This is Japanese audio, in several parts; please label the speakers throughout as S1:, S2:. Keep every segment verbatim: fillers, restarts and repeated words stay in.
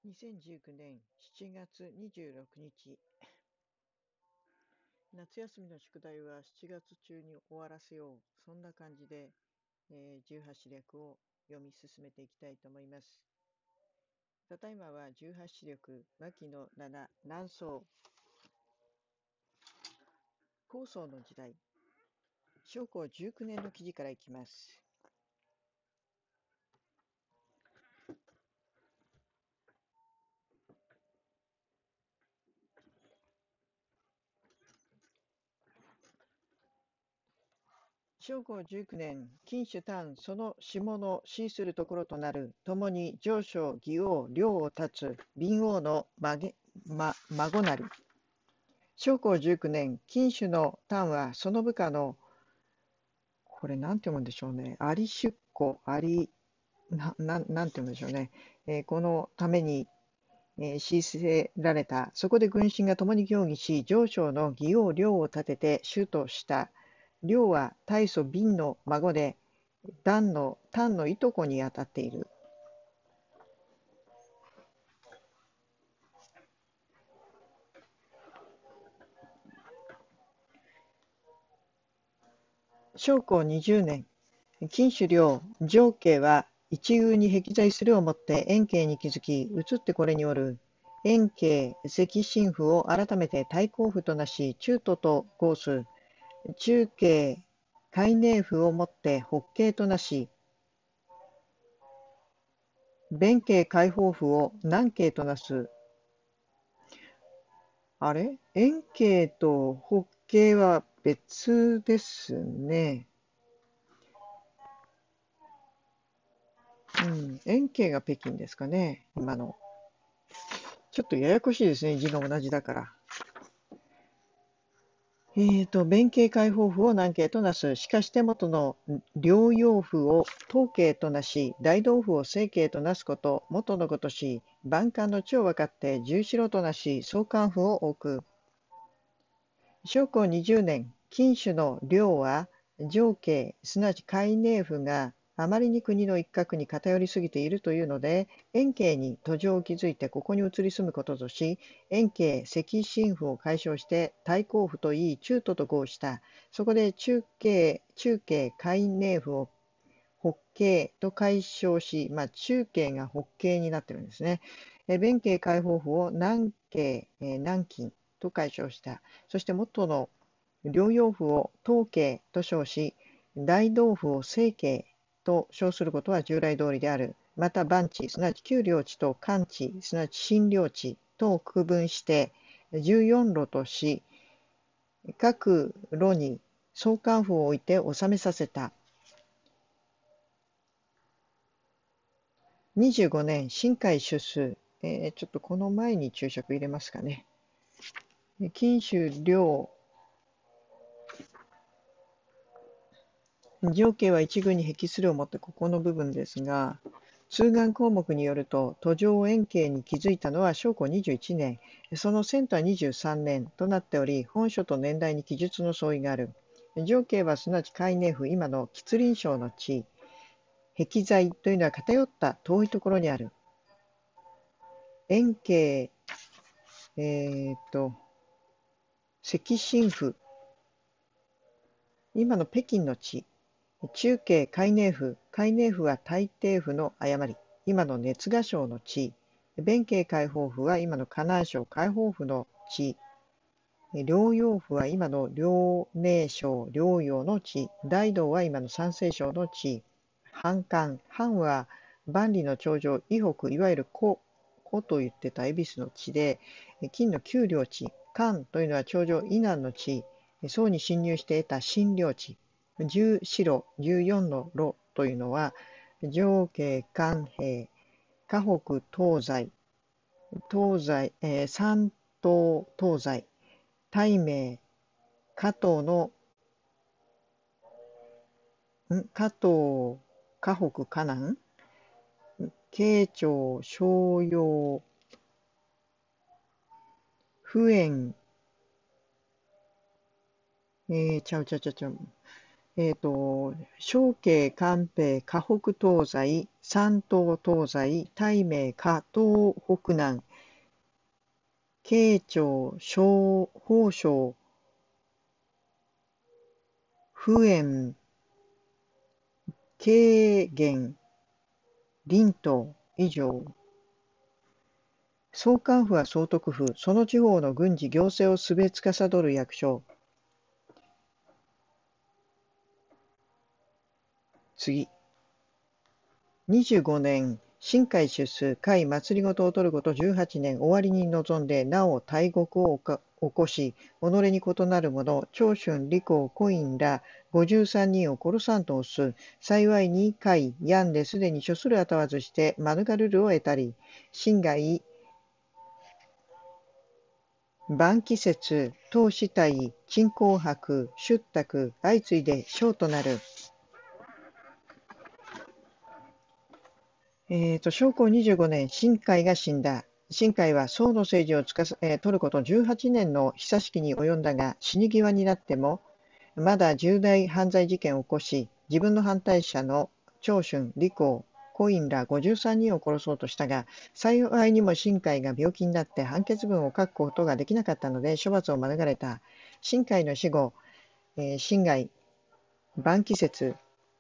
S1: にせんじゅうきゅうねんしちがつにじゅうろくにち、夏休みの宿題はしちがつ中に終わらせよう。そんな感じで、えーじゅうはち略を読み進めていきたいと思います。ただいまはじゅうはち略、脇のなな、南宋、高宗の時代、正光じゅうきゅうねんの記事からいきます。正光じゅうきゅうねん、金主丹、その下の死するところとなる、共に上昇、義王、領を立つ、敏王のまげ、ま、孫なり。正光じゅうきゅうねん、金主の丹は、その部下の、これなんて読むんでしょうね、有出子、有、な、ななんて読むんでしょうね、えーこのために、えー、強せられた。そこで軍神が共に協議し、上昇の義王領を立てて主とした。領は大祖敏の孫で、丹の丹のいとこにあたっている。正光にじゅうねん、金主領、上家は一宮に壁在するをもって円形に築き、移ってこれにおる。円形、赤心府を改めて太閤府となし、中都と号す。中慶、海寧府をもって北慶となし、弁慶開放府を南慶となす。あれ円慶と北慶は別ですね。うん、円慶が北京ですかね、今の。ちょっとややこしいですね、字が同じだから。えーと、弁慶開放府を南慶となす。しかし手元の療養府を東慶となし、大道府を西慶となすこと、元のごとし、万官の地を分かって十四路となし、総監府を置く。正光にじゅうねん、金主の領は、上慶、すなわち海寧府があまりに国の一角に偏りすぎているというので、円慶に途上を築いてここに移り住むこととし、円慶、赤心府を解消して太閤府といい中都と号した。そこで中慶、中慶海寧府を北慶と解消し、まあ、中慶が北慶になってるんですね。え弁慶開放府を南慶、えー南京と解消した。そして元の療養府を東慶と称し、大道府を西慶と称することは従来通りである。また、番地、すなわち旧領地と官地、すなわち新領地とを区分して、じゅうよん路とし、各路に総監府を置いて治めさせた。にじゅうごねん、新海出数。えーちょっとこの前に注釈入れますかね。金州領、上家は一軍に壁するをもってここの部分ですが、通願項目によると、途上円形に築いたのは正光にじゅういちねん、その遷都はにじゅうさんねんとなっており、本書と年代に記述の相違がある。上家はすなわち海寧府、今の吉林省の地、壁在というのは偏った遠いところにある。円形、えーっと、赤心府、今の北京の地、中慶海寧府、海寧府は大帝府の誤り、今の熱賀省の地、弁慶開放府は今の河南省開放府の地、療養府は今の遼寧省療養の地、大道は今の山西省の地、藩官、藩は万里の長城、以北、いわゆる古、古と言ってた恵比寿の地で、金の丘陵地、関というのは長城以南の地、宋に侵入して得た新領地、十四路、十四の路というのは、上下関平、河北東西、東西、えー、山東東西、大明、加藤の、ん加藤、河北、河南、慶長、商陽、普延、えー、ちゃうちゃうちゃうちゃう、 えっと、小慶、寛平、河北東西、山東東西、大明、加東北南、慶長、小宝章、普延、慶元、臨東以上。総監府は総督府、その地方の軍事行政をすべ司る役所。次。にじゅうごねん、新海出世、会祭りごとを取ることじゅうはちねん、終わりに臨んで、なお大国を起こし、己に異なる者、長春、李光、古院らごじゅうさんにんを殺さんと押す。幸いに会、病んですでに処するあたわずして、免るるを得たり、侵害、晩期節、唐死体、鎮紅白、出宅、相次いで将となる。えーと、将校にじゅうごねん、新海が死んだ。新海は宋の政治をつかさ、えー取ることじゅうはちねんの久しきに及んだが、死に際になっても、まだ重大犯罪事件を起こし、自分の反対者の長春、李光、古院らごじゅうさんにんを殺そうとしたが、幸いにも新海が病気になって判決文を書くことができなかったので処罰を免れた。新海の死後、えー、新海、晩期節、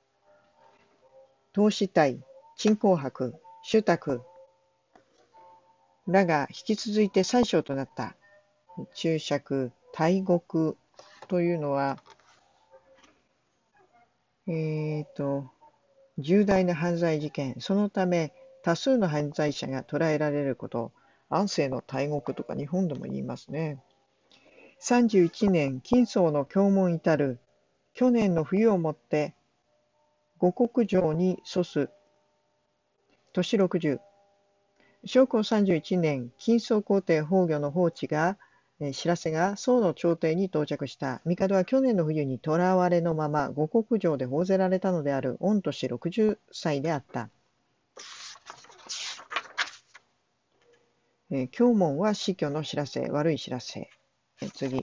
S1: 唐死体、鎮紅白、朱卓らが引き続いて宰相となった。注釈、大獄というのは、えーと、重大な犯罪事件、そのため多数の犯罪者が捕らえられること、安政の大獄とか日本でも言いますね。さんじゅういちねん、金宗の経文至る、去年の冬をもって五国城に祖す、年ろくじゅう。正光さんじゅういちねん、金宗皇帝崩御の報知が、えー知らせが宋の朝廷に到着した。帝は去年の冬に囚われのまま五国城で報ぜられたのである。御年ろくじゅっさいであった。えー、経文は死去の知らせ、悪い知らせ。えー次。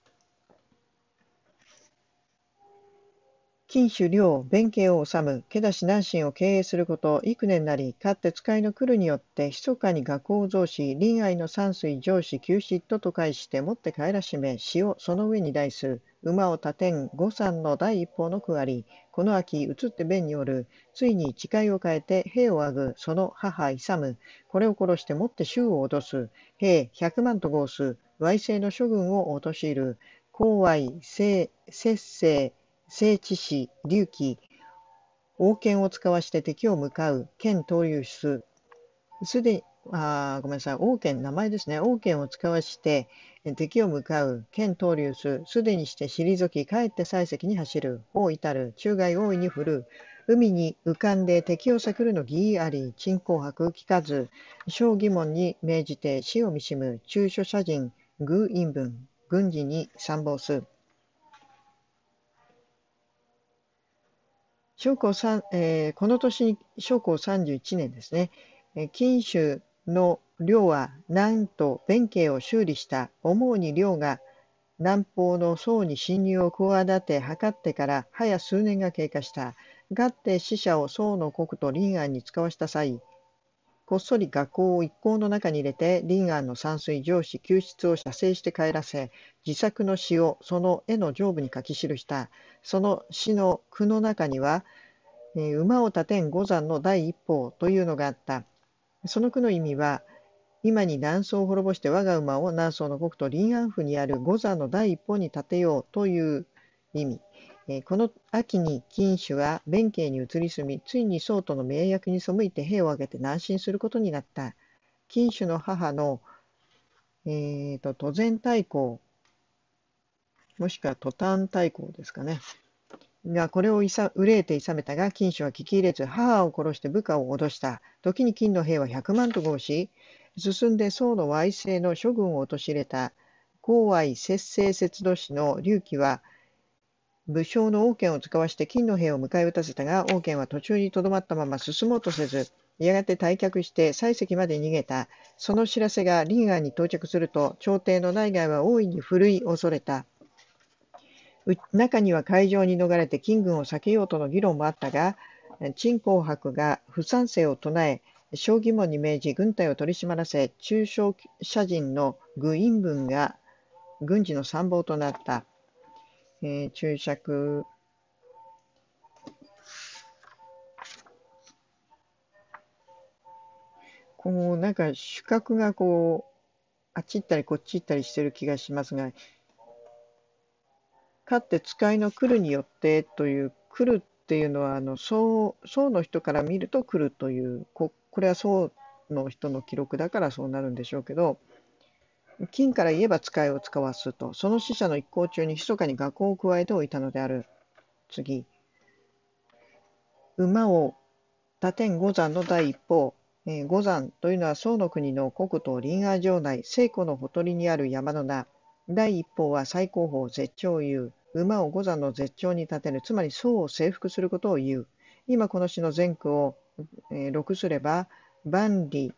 S1: 金主領、弁慶を治む、家出南進を経営すること、幾年なり、かって使いの来るによって、密かに学校を増し、臨愛の山水上司休止とと返して、持って帰らしめ、詩をその上に題す、馬を立てん五山の第一報の区割り、この秋、移って弁におる、ついに誓いを変えて、兵をあぐ、その母勇、これを殺してもって衆を脅す、兵百万と号す、歪政の諸軍を陥る、公愛、節制、聖知使、隆起、王権を使わして敵を向かう、剣投入す、すでに、あごめんなさい、王権、名前ですね。王権を使わして敵を向かう、剣投入す、すでにして退き、帰って採石に走る、王至る、中外大いに振る、海に浮かんで敵を避るの義あり、鎮紅白聞かず、小疑問に命じて死を見しむ、中書者人、偶陰文、軍事に参謀す。将校さん、えーこの年に将校さんじゅういちねんですね。えー金州の領は南と弁慶を修理した。思うに領が南方の宋に侵入を企て図ってから早数年が経過した。がって死者を宋の国と臨安に使わした際、こっそり学校を一行の中に入れて、臨安の山水上司救出を写生して帰らせ、自作の詩をその絵の上部に書き記した。その詩の句の中には、えー馬を立てん五山の第一報というのがあった。その句の意味は、今に南宋を滅ぼして我が馬を南宋の国都臨安府にある五山の第一報に立てようという意味。えーこの秋に金主は弁慶に移り住み、ついに宋との盟約に背いて兵を挙げて南進することになった。金主の母の、えーと、都前太后、もしくは都丹太后ですかね。がこれをいさ憂えて諌めたが、金主は聞き入れず、母を殺して部下を脅した。時に金の兵は百万と号し、進んで宋の歪政の諸軍を陥れた。公愛節制節度師の隆起は、武将の王権を使わして金の兵を迎え撃たせたが、王権は途中にとどまったまま進もうとせず、やがて退却して採石まで逃げた。その知らせが臨安に到着すると、朝廷の内外は大いに奮い恐れた。 中には海上に逃れて金軍を避けようとの議論もあったが、陳光白が不賛成を唱え、小義門に命じ軍隊を取り締まらせ、中小社人の愚陰文が軍事の参謀となった。えー、注釈。こう、なんか主角がこう、あっち行ったりこっち行ったりしてる気がしますが、かって使いの来るによってという来るっていうのはあの宋宋の人から見ると来るというこ、これは宋の人の記録だからそうなるんでしょうけど、金から言えば使いを使わすと、その使者の一行中に密かに画工を加えておいたのである。次、馬を他天五山の第一方、えー五山というのは宋の国の国都臨安城内、西湖のほとりにある山の名。第一方は最高峰、絶頂を言う。馬を五山の絶頂に立てる、つまり宋を征服することを言う。今この詩の前句を、えー、録すれば、万里、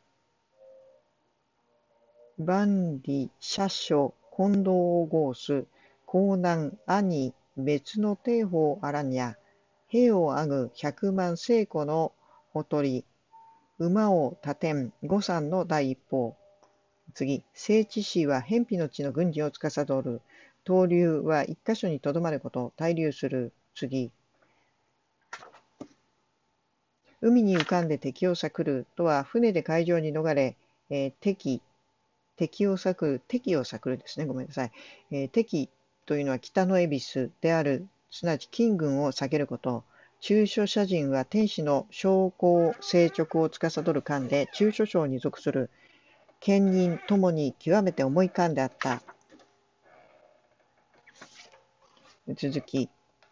S1: 万里、車所、近藤を合す、江南、兄、別の帝法あらにゃ、兵をあぐ百万聖子のほとり、馬を立てん五山の第一方。次、聖地士は偏僻の地の軍事を司る。東流は一箇所にとどまること、滞留する。次、海に浮かんで敵を避くるとは、船で海上に逃れ、えー敵、敵を避くる、敵を避くるですね。ごめんなさい。えー敵というのは北の恵比寿である、すなわち金軍を避けること。中書社人は天子の将校政直を司る官で、中書省に属する。兼任ともに極めて重い官であった。続き、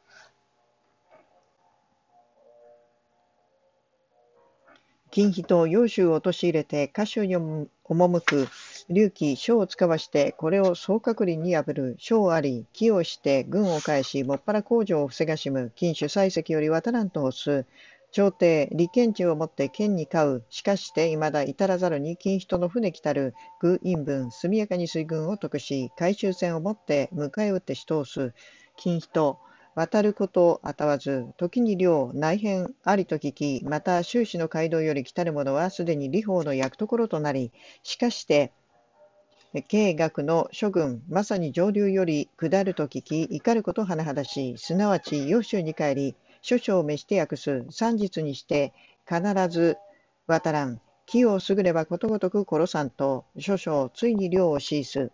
S1: 金妃と揚州を陥れて家州に赴く隆起書を使わしてこれを総閣林に破る。書あり木をして軍を返しもっぱら工場を防がしむ。金主妻石より渡らんと欲す。朝廷利権地をもって剣に飼う。しかして未だ至らざるに金人の船来たる。愚陰文速やかに水軍を得し回収船をもって迎え撃ってし通す。金人渡ることあたわず、時に領内辺ありと聞き、また終始の街道より来たる者はすでに利法の役所となり、しかして、経学の諸軍、まさに上流より下ると聞き、怒ること甚だしい、すなわち揚州に帰り、諸将を召して訳す、三日にして必ず渡らん、木をすぐればことごとく殺さんと、諸将ついに領を退す。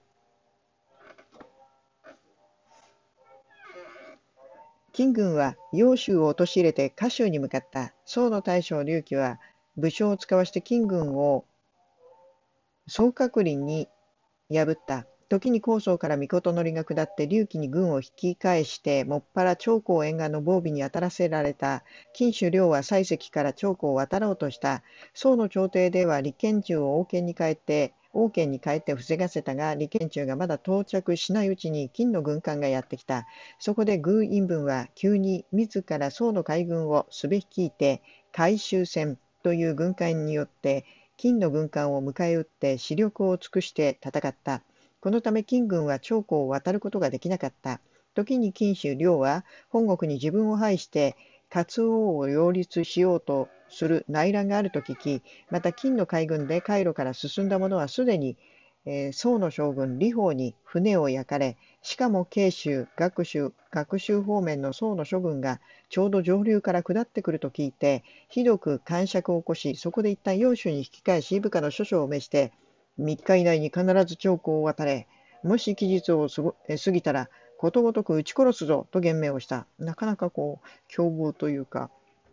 S1: 金軍は揚州を陥れて家州に向かった。宋の大将劉貴は武将を使わして金軍を総閣林に破った。時に高宗から御のりが下って劉貴に軍を引き返して、もっぱら長江沿岸の防備に当たらせられた。金主領は西石から長江を渡ろうとした。宋の朝廷では利権中を王権に変えて、王権に変えて防がせたが、利権中がまだ到着しないうちに金の軍艦がやってきた。そこで宮陰文は急に自ら宋の海軍をすべ率いて、海州戦という軍艦によって、金の軍艦を迎え撃って死力を尽くして戦った。このため金軍は長江を渡ることができなかった。時に金主領は本国に自分を配して活王を擁立しようとする内乱があると聞き、また金の海軍で海路から進んだ者はすでに、えー宋の将軍李鵬に船を焼かれ、しかも慶州、学州、学州方面の宋の諸軍がちょうど上流から下ってくると聞いて、ひどく癇癪を起こし、そこで一旦揚州に引き返し、部下の諸将を召して、みっか以内に必ず長江を渡れ、もし期日を過ご過ぎたら、ことごとく撃ち殺すぞと言命をした。なかなかこう、凶暴というか、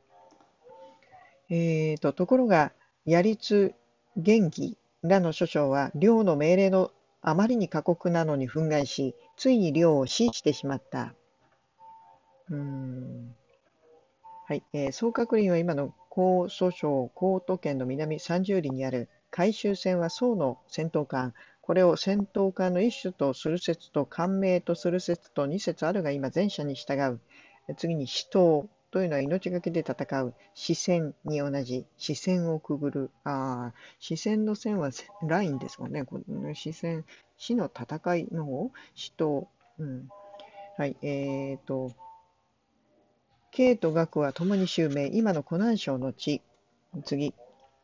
S1: えーと、ところが、槍立元義らの諸将は、領の命令のあまりに過酷なのに憤慨し、ついに領を死してしまった。うーんはい、えー、総閣林は今の江蘇省江都県の南さんじゅう里にある。海州船は宋の戦闘艦。これを戦闘艦の一種とする説と艦名とする説とに説あるが今前者に従う。次に死闘というのは命がけで戦う。死線に同じ。死線をくぐる。ああ、死線の線はラインですもんね。この死線、死の戦いの方死闘。うんはい、えーと、慶と岳は共に襲名、今の湖南省の地。次。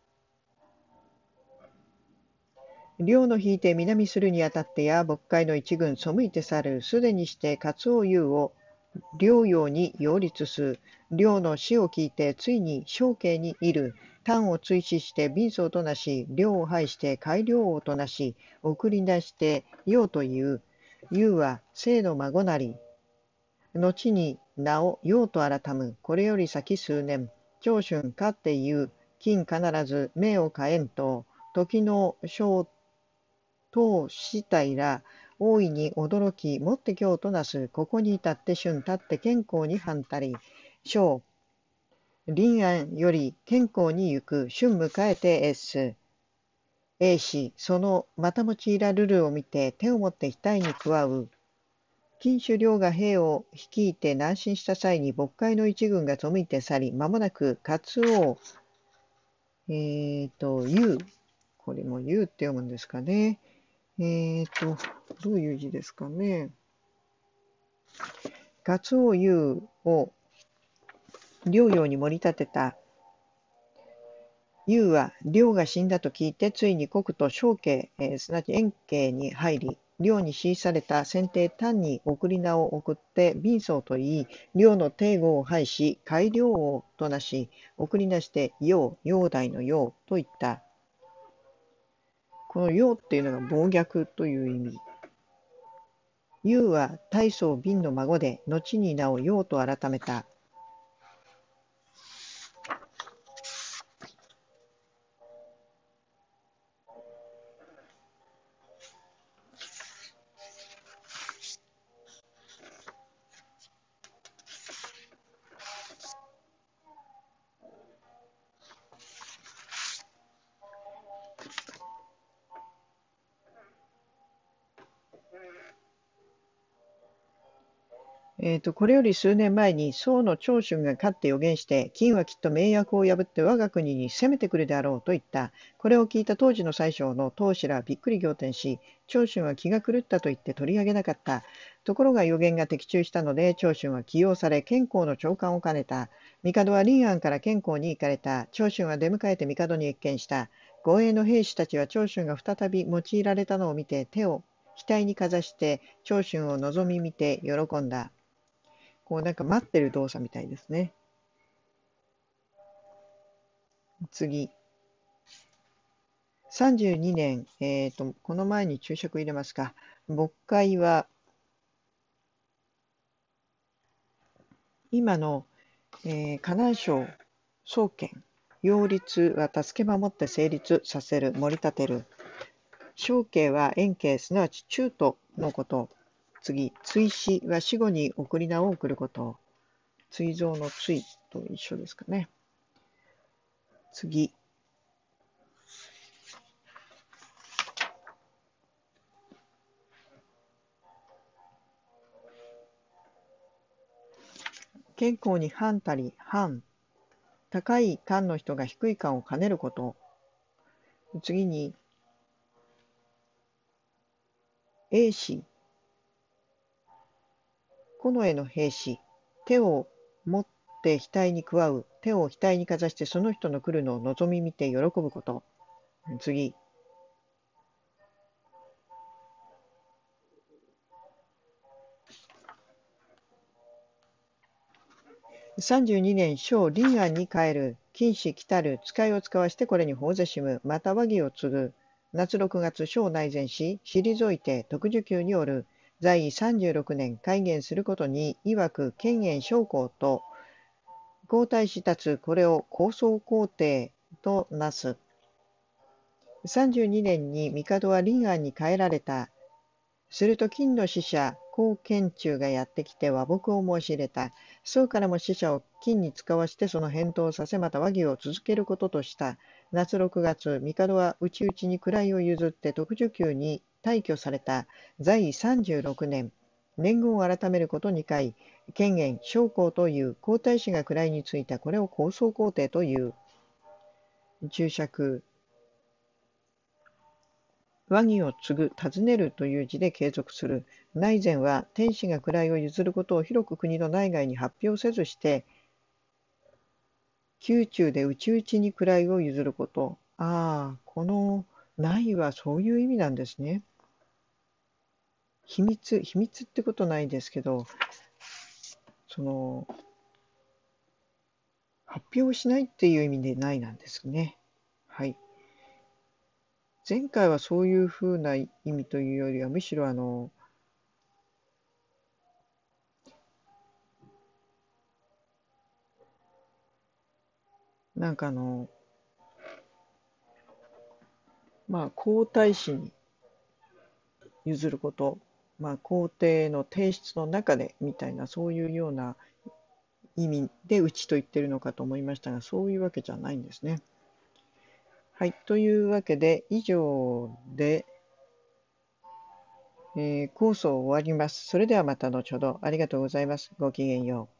S1: 領の引いて南するにあたってや、渤海の一軍背いて去る、すでにして勝王雄を領陽に擁立す。領の死を聞いて、ついに小慶にいる。丹を追死して貧相となし、領を廃して改良王となし、送り出して陽という。雄は生の孫なり。後に名を陽と改む。これより先数年、長春かって言う。金必ず名を変えんと、時の小当死体ら大いに驚き、もって今日となす。ここに至って春立って健康に反たり。小、臨安より健康に行く。春迎えてえっす。A 氏、そのまた用いらるるを見て手をもって額に加う。金主領が兵を率いて南進した際に渤海の一軍が背いて去り、間もなく勝王、えっ、と、U、これも U って読むんですかね。えっ、と、どういう字ですかね。勝王 U を領陽に盛り立てた U は領が死んだと聞いて、ついに国と小慶、えーすなわち遠慶に入り、領に支された先帝丹に送り名を送って貧相と言い、領の帝号を廃し、改良王となし、送り出して陽、陽大の陽と言った。この陽っていうのが暴虐という意味。U は大宗敏の孫で、後に名を陽と改めた。えーと、これより数年前に宋の長春が勝って予言して、金はきっと盟約を破って我が国に攻めてくるであろうと言った。これを聞いた当時の宰相の当氏らはびっくり仰天し、長春は気が狂ったと言って取り上げなかった。ところが予言が的中したので、長春は起用され、健康の長官を兼ねた。帝は臨安から健康に行かれた。長春は出迎えて帝に謁見した。護衛の兵士たちは長春が再び用いられたのを見て、手を額にかざして長春を望み見て喜んだ。こうなんか待ってる動作みたいですね。次。さんじゅうにねん、えっと、この前に注釈入れますか。渤海は、今の、えー河南省創建、擁立は助け守って成立させる、盛り立てる。小慶は遠慶、すなわち中途のこと。次。追死は死後に送り名を送ること。追贈の追と一緒ですかね。次。健康に反たり、反。高い官の人が低い官を兼ねること。次に、A 氏、近衛の兵士、手を持って額に加う、手を額にかざしてその人の来るのを望み見て喜ぶこと。次。さんじゅうにねん、小臨安に帰る。金子来たる。使いを使わしてこれに法ぜしむ。また和議を継ぐ。夏ろくがつ、小内前し、退いて特需給による。在位さんじゅうろくねん、改元することに、曰く権限将校と、皇太子立つこれを高層皇帝となす。さんじゅうにねんに帝は臨安に帰られた。すると金の使者、高賢中がやってきて和睦を申し入れた。宋からも使者を金に使わしてその返答をさせ、また和議を続けることとした。夏ろくがつ、帝は内々に位を譲って特需給に退去された。在位さんじゅうろくねん。年号を改めることにかい、権限、将校という皇太子が位についた。これを高層皇帝という。注釈。 和議を継ぐ、尋ねるという字で継続する。内前は、天子が位を譲ることを広く国の内外に発表せずして、宮中で内々に位を譲ること。ああ、この内はそういう意味なんですね。秘密、秘密ってことないですけど、その、発表しないっていう意味でないなんですね。はい。前回はそういうふうな意味というよりは、むしろあの、なんかあの、まあ、皇太子に譲ること、まあ、皇帝の帝室の中でみたいな、そういうような意味でうちと言ってるのかと思いましたが、そういうわけじゃないんですね。はい。というわけで、以上で、えー、講座を終わります。それではまた後ほど。ありがとうございます。ごきげんよう。